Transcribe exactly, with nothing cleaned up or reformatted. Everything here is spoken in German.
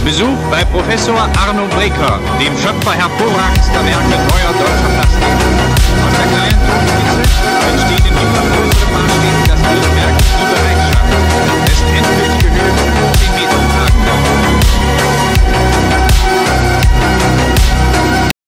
Besuch bei Professor Arno Breker, dem Schöpfer hervorragendster Werke neuer deutscher Plastik. Aus der kleinen Tonskizze entsteht